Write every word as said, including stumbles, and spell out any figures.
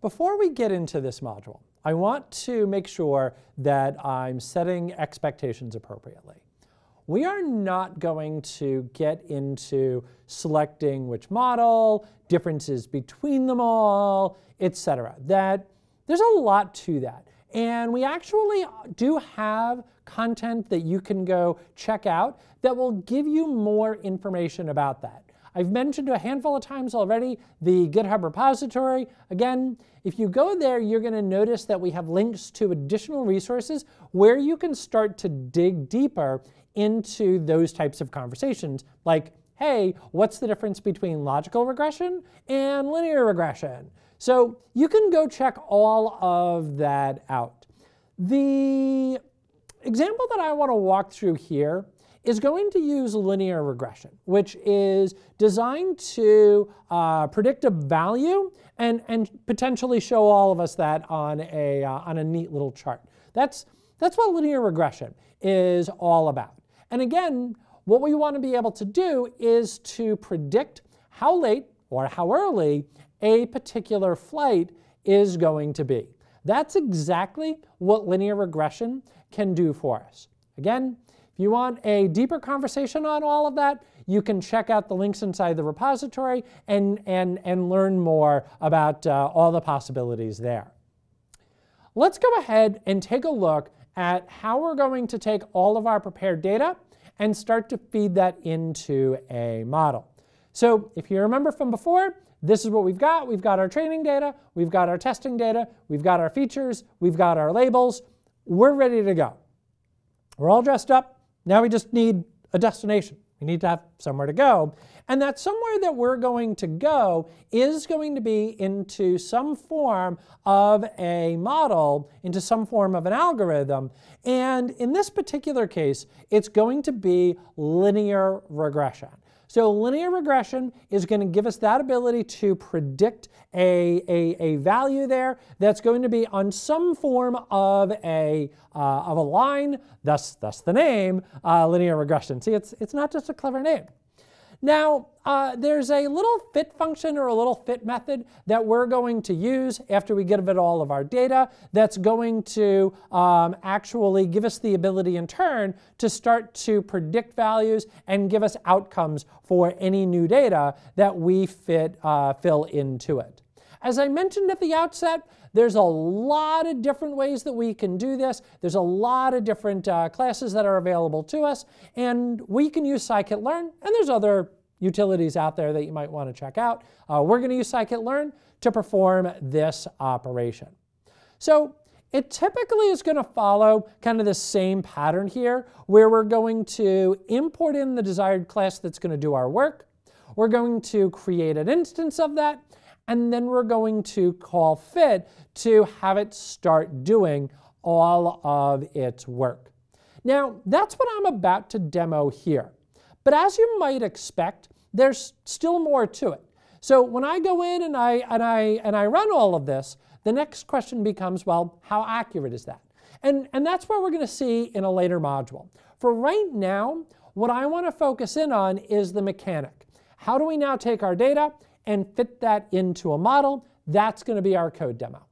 Before we get into this module, I want to make sure that I'm setting expectations appropriately. We are not going to get into selecting which model, differences between them all, et cetera. That there's a lot to that. And we actually do have content that you can go check out that will give you more information about that. I've mentioned a handful of times already the GitHub repository. Again, if you go there, you're going to notice that we have links to additional resources where you can start to dig deeper into those types of conversations, like, hey, what's the difference between logical regression and linear regression? So you can go check all of that out. The example that I want to walk through here is going to use linear regression, which is designed to uh, predict a value and, and potentially show all of us that on a, uh, on a neat little chart. That's, that's what linear regression is all about. And again, what we want to be able to do is to predict how late or how early a particular flight is going to be. That's exactly what linear regression can do for us. Again, if you want a deeper conversation on all of that, you can check out the links inside the repository and, and, and learn more about uh, all the possibilities there. Let's go ahead and take a look at how we're going to take all of our prepared data and start to feed that into a model. So if you remember from before, this is what we've got. We've got our training data, we've got our testing data, we've got our features, we've got our labels. We're ready to go. We're all dressed up. Now we just need a destination. We need to have somewhere to go. And that somewhere that we're going to go is going to be into some form of a model, into some form of an algorithm. And in this particular case, it's going to be linear regression. So linear regression is going to give us that ability to predict a, a, a value there that's going to be on some form of a, uh, of a line, thus, thus the name, uh, linear regression. See, it's, it's not just a clever name. Now, uh, there's a little fit function or a little fit method that we're going to use after we give it all of our data that's going to um, actually give us the ability in turn to start to predict values and give us outcomes for any new data that we fit, uh, fill into it. As I mentioned at the outset, there's a lot of different ways that we can do this. There's a lot of different uh, classes that are available to us, and we can use scikit-learn, and there's other utilities out there that you might want to check out. Uh, we're going to use scikit-learn to perform this operation. So it typically is going to follow kind of the same pattern here, where we're going to import in the desired class that's going to do our work. We're going to create an instance of that, and then we're going to call fit to have it start doing all of its work. Now, that's what I'm about to demo here. But as you might expect, there's still more to it. So when I go in and I, and I, and I run all of this, the next question becomes, well, how accurate is that? And, and that's what we're going to see in a later module. For right now, what I want to focus in on is the mechanic. How do we now take our data and fit that into a model? That's going to be our code demo.